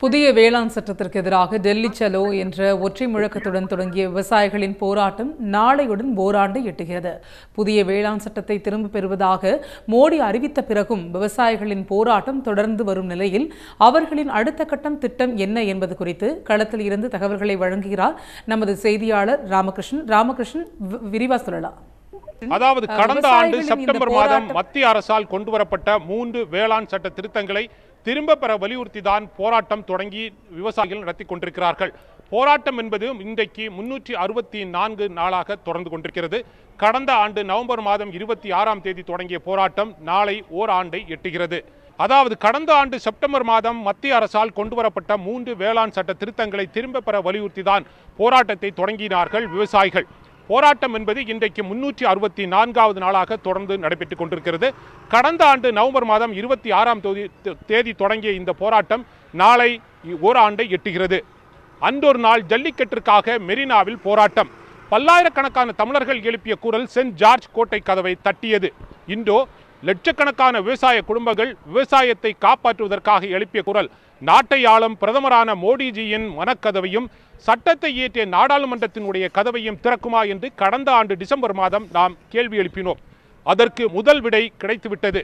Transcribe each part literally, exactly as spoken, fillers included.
புதிய வேளாண் சட்டத்திற்கு எதிராக டெல்லி சலோ என்ற ஒற்றை முழக்கத்துடன் தொடங்கிய விவசாயிகளின் போராட்டம் நாளையுடன் ஓராண்டை எட்டுகிறது. புதிய வேளாண் சட்டத்தை திரும்பப் பெறுவதாக மோடி அறிவித்த பிறகும் விவசாயிகளின் போராட்டம் தொடர்ந்து வரும் நிலையில் அவர்களின் அடுத்த கட்டம் திட்டம் என்ன என்பது குறித்து களத்தில் இருந்து தகவல்களை வழங்குகிறார் நமது செய்தியாளர் ராமகிருஷ்ணன். ராமகிருஷ்ணன், விரிவா சொல்லலாம். அதாவது கடந்த ஆண்டு செப்டம்பர் மாதம் மத்திய அரசால் கொண்டுவரப்பட்ட மூன்று வேளாண் சட்ட திருத்தங்களை திரும்ப பெற வலியுறுத்திதான் போராட்டம் தொடங்கி விவசாயிகள் நடத்தி கொண்டிருக்கிறார்கள். போராட்டம் என்பது இன்றைக்கு முன்னூற்றி அறுபத்தி நான்கு நாளாக தொடர்ந்து கொண்டிருக்கிறது. கடந்த ஆண்டு நவம்பர் மாதம் இருபத்தி ஆறாம் தேதி தொடங்கிய போராட்டம் நாளை ஓராண்டை எட்டுகிறது. அதாவது கடந்த ஆண்டு செப்டம்பர் மாதம் மத்திய அரசால் கொண்டுவரப்பட்ட மூன்று வேளாண் சட்ட திருத்தங்களை திரும்ப பெற வலியுறுத்திதான் போராட்டத்தை தொடங்கினார்கள் விவசாயிகள். போராட்டம் என்பது இன்றைக்கு முன்னூற்றி அறுபத்தி நான்காவது நாளாக தொடர்ந்து நடைபெற்றுக் கொண்டிருக்கிறது. கடந்த ஆண்டு நவம்பர் மாதம் இருபத்தி ஆறாம் தேதி தொடங்கிய இந்த போராட்டம் நாளை ஓராண்டை எட்டுகிறது. அன்றொரு நாள் ஜல்லிக்கட்டிற்காக மெரினாவில் போராட்டம். பல்லாயிரக்கணக்கான தமிழர்கள் எழுப்பிய குரல் சென்ட் ஜார்ஜ் கோட்டை கதவை தட்டியது. இன்றோ லட்சக்கணக்கான விவசாய குடும்பங்கள் விவசாயத்தை காப்பாற்றுவதற்காக எழுப்பிய குரல் நாட்டை ஆளும் பிரதமரான மோடிஜியின் மனக்கதவையும் சட்டத்தை இயற்றிய நாடாளுமன்றத்தினுடைய கதவையும் திறக்குமா என்று கடந்த ஆண்டு டிசம்பர் மாதம் நாம் கேள்வி எழுப்பினோம். அதற்கு முதல் விடை கிடைத்துவிட்டது.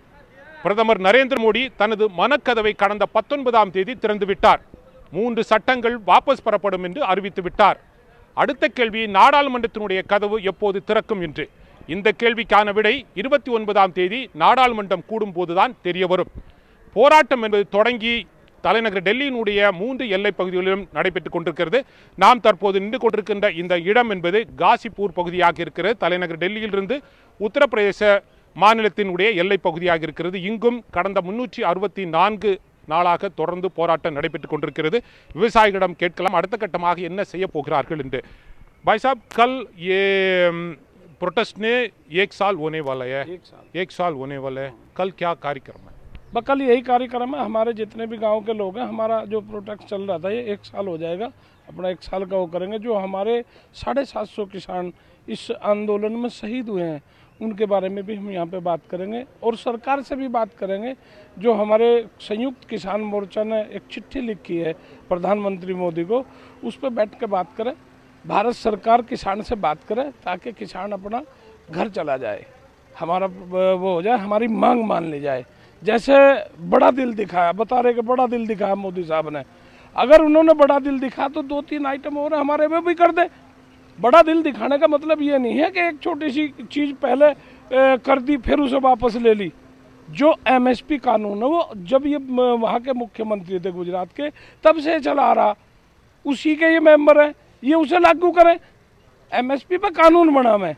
பிரதமர் நரேந்திர மோடி தனது மனக்கதவை கடந்த பத்தொன்பதாம் தேதி திறந்துவிட்டார். மூன்று சட்டங்கள் வாபஸ் பெறப்படும் என்று அறிவித்து விட்டார். அடுத்த கேள்வி, நாடாளுமன்றத்தினுடைய கதவு எப்போது திறக்கும் என்று. இந்த கேள்விக்கான விடை இருபத்தி ஒன்பதாம் தேதி நாடாளுமன்றம் கூடும் போதுதான் தெரிய வரும். போராட்டம் என்பது தொடங்கி தலைநகர் டெல்லியினுடைய மூன்று எல்லை பகுதிகளிலும் நடைபெற்றுக் கொண்டிருக்கிறது. நாம் தற்போது நின்று கொண்டிருக்கின்ற இந்த இடம் என்பது காசிப்பூர் பகுதியாக இருக்கிறது. தலைநகர் டெல்லியிலிருந்து உத்தரப்பிரதேச மாநிலத்தினுடைய எல்லை பகுதியாக இருக்கிறது. இங்கும் கடந்த முன்னூற்றி அறுபத்தி நான்கு நாளாக தொடர்ந்து போராட்டம் நடைபெற்றுக் கொண்டிருக்கிறது. விவசாயிகளிடம் கேட்கலாம் அடுத்த கட்டமாக என்ன செய்ய போகிறார்கள் என்று. भाई साहब, कल ये प्रोटेस्ट ने एक साल होने वाला है एक साल एक साल होने वाला है कल क्या कार्यक्रम है? कल यही कार्यक्रम है. हमारे जितने भी गांव के लोग हैं, हमारा जो प्रोटेस्ट चल रहा था ये एक साल हो जाएगा. अपना एक साल का वो करेंगे. जो हमारे साढ़े सात सौ किसान इस आंदोलन में शहीद हुए हैं उनके बारे में भी हम यहाँ पे बात करेंगे और सरकार से भी बात करेंगे. जो हमारे संयुक्त किसान मोर्चा ने एक चिट्ठी लिखी है प्रधानमंत्री मोदी को, उस पर बैठ के बात करें. भारत सरकार किसान से बात करे ताकि किसान अपना घर चला जाए, हमारा वो हो जाए, हमारी मांग मान ली जाए. जैसे बड़ा दिल दिखाया, बता रहे कि बड़ा दिल दिखाया मोदी साहब ने. अगर उन्होंने बड़ा दिल दिखा तो दो तीन आइटम और हमारे में भी कर दे. बड़ा दिल दिखाने का मतलब ये नहीं है कि एक छोटी सी चीज़ पहले कर दी फिर उसे वापस ले ली. जो एमएसपी कानून है वो जब ये वहाँ के मुख्यमंत्री थे गुजरात के, तब से चला आ रहा, उसी के ये मेंबर हैं, ये उसे लागू करें. एमएसपी पे कानून बना में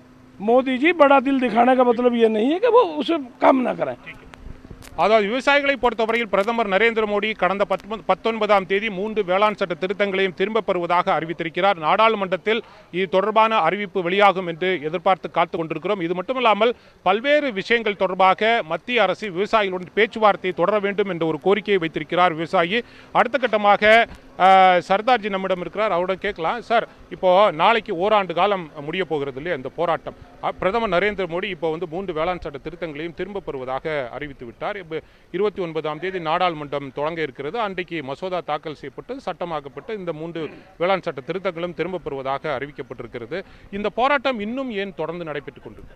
मोदी जी बड़ा दिल दिखाने का मतलब ये नहीं है कि वो उसे काम ना करें. அதாவது விவசாயிகளை பொறுத்தவரையில் பிரதமர் நரேந்திர மோடி கடந்த பத்தொன்பதாம் தேதி மூன்று வேளாண் சட்ட திருத்தங்களையும் திரும்பப் பெறுவதாக அறிவித்திருக்கிறார். நாடாளுமன்றத்தில் இது தொடர்பான அறிவிப்பு வெளியாகும் என்று எதிர்பார்த்து காத்து கொண்டிருக்கிறோம். இது மட்டுமல்லாமல் பல்வேறு விஷயங்கள் தொடர்பாக மத்திய அரசு விவசாயிகளுடன் பேச்சுவார்த்தையை தொடர வேண்டும் என்ற ஒரு கோரிக்கையை வைத்திருக்கிறார் விவசாயி. அடுத்த கட்டமாக சர்தார்ஜி நம்மிடம் இருக்கிறார், அவரிடம் கேட்கலாம். சார், இப்போ நாளைக்கு ஓராண்டு காலம் முடிய போகிறது இல்லையா இந்த போராட்டம். பிரதமர் நரேந்திர மோடி இப்போ வந்து மூன்று வேளாண் சட்ட திருத்தங்களையும் திரும்ப பெறுவதாக அறிவித்து விட்டார். இப்போ இருபத்தி ஒன்பதாம் தேதி நாடாளுமன்றம் தொடங்க இருக்கிறது. அன்றைக்கு மசோதா தாக்கல் செய்யப்பட்டு சட்டமாக்கப்பட்டு இந்த மூன்று வேளாண் சட்ட திருத்தங்களும் திரும்ப பெறுவதாக அறிவிக்கப்பட்டிருக்கிறது. இந்த போராட்டம் இன்னும் ஏன் தொடர்ந்து நடைபெற்றுக் கொண்டிருக்கு?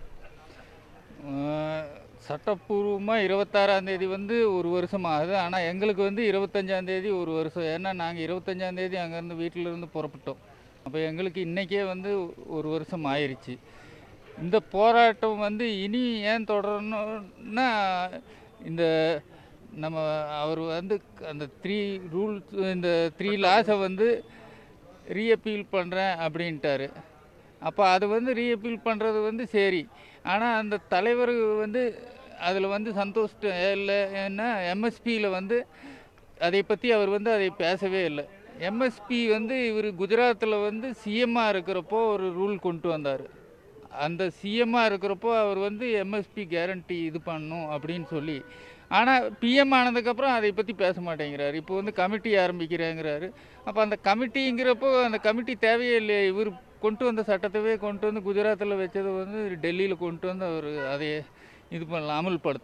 சட்டப்பூர்வமாக இருபத்தாறாந்தேதி வந்து ஒரு வருஷம் ஆகுது. ஆனால் எங்களுக்கு வந்து இருபத்தஞ்சாந்தேதி ஒரு வருஷம். ஏன்னா நாங்கள் இருபத்தஞ்சாந்தேதி அங்கேருந்து வீட்டிலேருந்து புறப்பட்டோம். அப்போ எங்களுக்கு இன்றைக்கே வந்து ஒரு வருஷம் ஆயிடுச்சு. இந்த போராட்டம் வந்து இனி ஏன் தொடரணும்னா, இந்த நம்ம அவர் வந்து அந்த த்ரீ ரூல்ஸ், இந்த த்ரீ லாஸை வந்து ரீஅப்பீல் பண்ணுறேன் அப்படின்ட்டாரு. அப்போ அது வந்து ரீஅப்பீல் பண்ணுறது வந்து சரி. ஆனால் அந்த தலைவர் வந்து அதில் வந்து சந்தோஷம் இல்லை. ஏன்னா எம்எஸ்பியில் வந்து அதை பற்றி அவர் வந்து அதை பேசவே இல்லை. எம்எஸ்பி வந்து இவர் குஜராத்தில் வந்து சிஎம்மாக இருக்கிறப்போ ஒரு ரூல் கொண்டு வந்தார். அந்த சிஎம்மாக இருக்கிறப்போ அவர் வந்து எம்எஸ்பி கேரண்டி இது பண்ணணும் அப்படின்னு சொல்லி. ஆனால் பிஎம் ஆனதுக்கப்புறம் அதை பற்றி பேச மாட்டேங்கிறார். இப்போ வந்து கமிட்டி ஆரம்பிக்கிறேங்கிறாரு. அப்போ அந்த கமிட்டிங்கிறப்போ அந்த கமிட்டி தேவையே இல்லையா? இவர் கொண்டு வந்த சட்டத்தவே கொண்டு வந்து குஜராத்தில் வச்சதை வந்து டெல்லியில் கொண்டு வந்து அவர் அதை இது பண்ணலாம், அமல்படுத்தலாம்.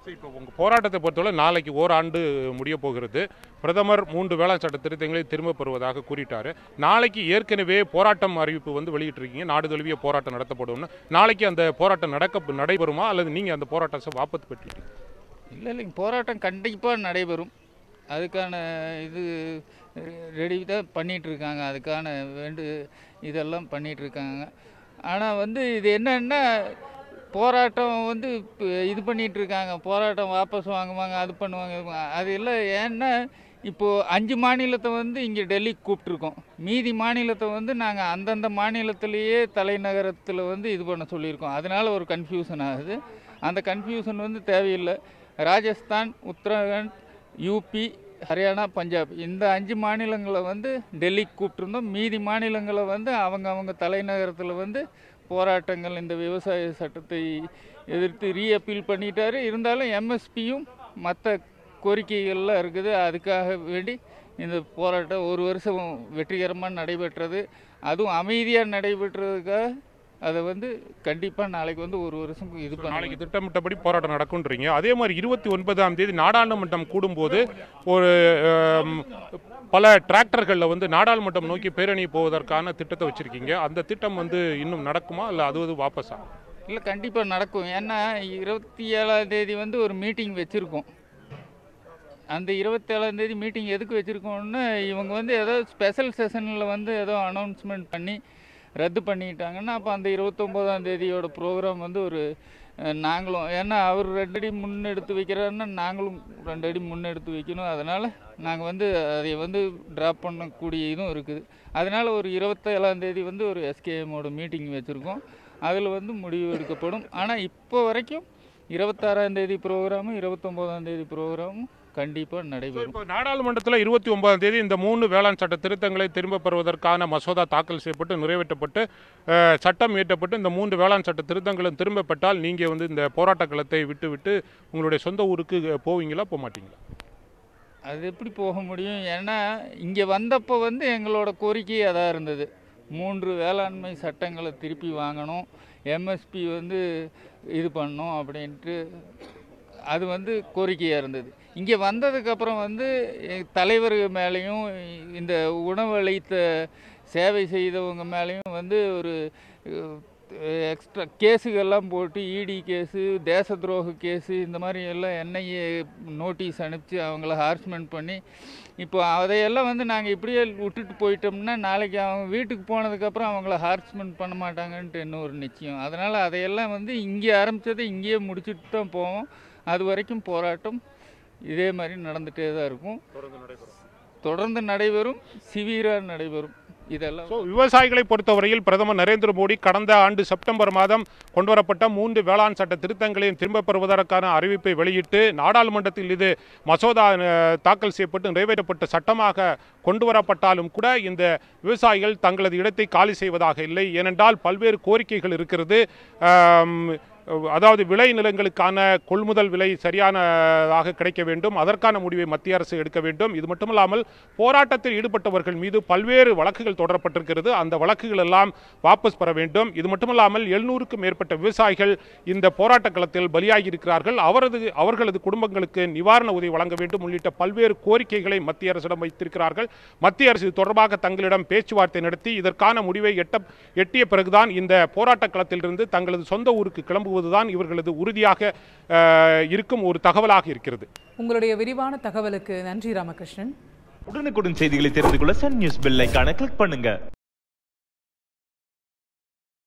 இப்போ உங்கள் போராட்டத்தை பொறுத்தவரை நாளைக்கு ஓராண்டு முடிய போகிறது. பிரதமர் மூன்று வேளாண் சட்ட திருத்தங்களை திரும்ப பெறுவதாக கூறிட்டாரு. நாளைக்கு ஏற்கனவே போராட்டம் அறிவிப்பு வந்து வெளியிட்டிருக்கீங்க. நாடு தழுவிய போராட்டம் நடத்தப்படும்னு. நாளைக்கு அந்த போராட்டம் நடக்க நடைபெறுமா அல்லது நீங்கள் அந்த போராட்டத்தை வாபத்து பெற்றீங்க? இல்லை இல்லைங்க, போராட்டம் கண்டிப்பாக நடைபெறும். அதுக்கான இது ரெடி தான் பண்ணிகிட்ருக்காங்க. அதுக்கான வேண்டு இதெல்லாம் பண்ணிகிட்ருக்காங்க. ஆனால் வந்து இது என்னன்னா, போராட்டம் வந்து இது பண்ணிகிட்ருக்காங்க. போராட்டம் வாபஸ் வாங்குவாங்க, அது பண்ணுவாங்க. அது இல்லை. ஏன்னா இப்போது அஞ்சு மாநிலத்தை வந்து இங்கே டெல்லிக்கு கூப்பிட்ருக்கோம். மீதி மாநிலத்தை வந்து நாங்கள் அந்தந்த மாநிலத்திலேயே தலைநகரத்தில் வந்து இது பண்ண சொல்லியிருக்கோம். அதனால் ஒரு கன்ஃபியூஷன் ஆகுது. அந்த கன்ஃபியூஷன் வந்து தேவையில்லை. ராஜஸ்தான், உத்தரகாண்ட், யூபி, ஹரியானா, பஞ்சாப் இந்த அஞ்சு மாநிலங்களை வந்து டெல்லிக்கு கூப்பிட்ருந்தோம். மீதி மாநிலங்களை வந்து அவங்க அவங்க தலைநகரத்தில் வந்து போராட்டங்கள் இந்த விவசாய சட்டத்தை எதிர்த்து ரீஅப்பீல் பண்ணிட்டாரு. இருந்தாலும் எம்எஸ்பியும் மற்ற கோரிக்கைகள்லாம் இருக்குது. அதுக்காக வேண்டி இந்த போராட்டம் ஒரு வருஷம் வெற்றிகரமாக நடைபெற்றது. அதுவும் அமைதியாக நடைபெற்றதுக்காக அதை வந்து கண்டிப்பாக நாளைக்கு வந்து ஒரு வருஷம் இது பண்ண நாளைக்கு திட்டமிட்டபடி போராட்டம் நடக்கும்ன்றீங்க. அதே மாதிரி இருபத்தி ஒன்பதாம் தேதி நாடாளுமன்றம் கூடும்போது ஒரு பல டிராக்டர்களில் வந்து நாடாளுமன்றம் நோக்கி பேரணி போவதற்கான திட்டத்தை வச்சுருக்கீங்க. அந்த திட்டம் வந்து இன்னும் நடக்குமா இல்லை அது வாபஸா? இல்லை, கண்டிப்பாக நடக்கும். ஏன்னா இருபத்தி ஏழாம் தேதி வந்து ஒரு மீட்டிங் வச்சுருக்கோம். அந்த இருபத்தேழாம் தேதி மீட்டிங் எதுக்கு வச்சுருக்கோம்னு இவங்க வந்து ஏதோ ஸ்பெஷல் செஷனில் வந்து ஏதோ அனௌன்ஸ்மெண்ட் பண்ணி ரத்து பண்ணிட்டாங்கன்னா அப்போ அந்த இருபத்தொம்போதாம் தேதியோட ப்ரோக்ராம் வந்து ஒரு நாங்களும், ஏன்னா அவர் ரெண்டு அடி முன்னெடுத்து வைக்கிறாருன்னா நாங்களும் ரெண்டு அடி முன்னெடுத்து வைக்கணும். அதனால் நாங்கள் வந்து அதை வந்து ட்ராப் பண்ணக்கூடிய இதுவும் இருக்குது. அதனால் ஒரு இருபத்தேழாம் தேதி வந்து ஒரு எஸ்கேஎம்மோட மீட்டிங் வச்சுருக்கோம். அதில் வந்து முடிவு எடுக்கப்படும். ஆனால் இப்போ வரைக்கும் இருபத்தாறாம் தேதி ப்ரோக்ராமும் இருபத்தொம்போதாம் தேதி ப்ரோக்ராமும் கண்டிப்பாக நடைபெறும். இப்போ நாடாளுமன்றத்தில் இருபத்தி ஒன்பதாம் தேதி இந்த மூணு வேளாண் சட்ட திருத்தங்களை திரும்ப பெறுவதற்கான மசோதா தாக்கல் செய்யப்பட்டு நிறைவேற்றப்பட்டு சட்டம் இயற்றப்பட்டு இந்த மூன்று வேளாண் சட்ட திருத்தங்களும் திரும்ப பெற்றால் நீங்கள் வந்து இந்த போராட்ட களத்தை விட்டு விட்டு உங்களுடைய சொந்த ஊருக்கு போவீங்களா போக மாட்டீங்களா? அது எப்படி போக முடியும்? ஏன்னா இங்கே வந்தப்போ வந்து எங்களோட கோரிக்கை அதாக இருந்தது. மூன்று வேளாண்மை சட்டங்களை திருப்பி வாங்கணும், எம்எஸ்பி வந்து இது பண்ணணும் அப்படின்ட்டு அது வந்து கோரிக்கையாக இருந்தது. இங்கே வந்ததுக்கப்புறம் வந்து தலைவர் மேலேயும் இந்த உணவளித்த சேவை செய்தவங்க மேலேயும் வந்து ஒரு எக்ஸ்ட்ரா கேஸுகள்லாம் போட்டு இடி கேஸு, தேச துரோக கேஸு, இந்த மாதிரி எல்லாம் என்ஐஏ நோட்டீஸ் அனுப்பிச்சு அவங்கள ஹார்ஸ்மெண்ட் பண்ணி இப்போ அதையெல்லாம் வந்து நாங்கள் இப்படியே விட்டுட்டு போயிட்டோம்னா நாளைக்கு அவங்க வீட்டுக்கு போனதுக்கப்புறம் அவங்கள ஹார்ஸ்மெண்ட் பண்ண மாட்டாங்கன்ட்டு என்ன ஒரு நிச்சயம். அதனால் அதையெல்லாம் வந்து இங்கே ஆரம்பித்ததை இங்கேயே முடிச்சுட்டு தான் போவோம். அது வரைக்கும் போராட்டம் இதே மாதிரி நடந்துகிட்டே தான் இருக்கும். தொடர்ந்து நடைபெறும், சிவியராக நடைபெறும். இதெல்லாம் விவசாயிகளை பொறுத்தவரையில் பிரதமர் நரேந்திர மோடி கடந்த ஆண்டு செப்டம்பர் மாதம் கொண்டுவரப்பட்ட மூன்று வேளாண் சட்ட திருத்தங்களையும் திரும்பப் பெறுவதற்கான அறிவிப்பை வெளியிட்டு நாடாளுமன்றத்தில் இது மசோதா தாக்கல் செய்யப்பட்டு நிறைவேற்றப்பட்ட சட்டமாக கொண்டு வரப்பட்டாலும் கூட இந்த விவசாயிகள் தங்களது இடத்தை காலி செய்வதாக இல்லை. ஏனென்றால் பல்வேறு கோரிக்கைகள் இருக்கிறது. அதாவது விளை நிலங்களுக்கான கொள்முதல் விலை சரியானதாக கிடைக்க வேண்டும், அதற்கான முடிவை மத்திய அரசு எடுக்க வேண்டும். இது மட்டுமல்லாமல் போராட்டத்தில் ஈடுபட்டவர்கள் மீது பல்வேறு வழக்குகள் தொடரப்பட்டிருக்கிறது. அந்த வழக்குகள் எல்லாம் வாபஸ் பெற வேண்டும். இது மட்டுமல்லாமல் எழுநூறுக்கும் மேற்பட்ட விவசாயிகள் இந்த போராட்ட களத்தில் பலியாகி இருக்கிறார்கள். அவரது அவர்களது குடும்பங்களுக்கு நிவாரண உதவி வழங்க வேண்டும் உள்ளிட்ட பல்வேறு கோரிக்கைகளை மத்திய அரசிடம் வைத்திருக்கிறார்கள். மத்திய அரசு தொடர்பாக தங்களிடம் பேச்சுவார்த்தை நடத்தி இதற்கான முடிவை எட்ட எட்டிய பிறகுதான் இந்த போராட்ட களத்திலிருந்து தங்களது சொந்த ஊருக்கு கிளம்பு தான் இவர்களது உறுதியாக இருக்கும் ஒரு தகவலாக இருக்கிறது. உங்களுடைய விரிவான தகவலுக்கு நன்றி ராமகிருஷ்ணன். உடனுக்குடன் செய்திகளை தெரிந்து கொள்ள சன் நியூஸ் பெல் ஐகானை கிளிக் பண்ணுங்க.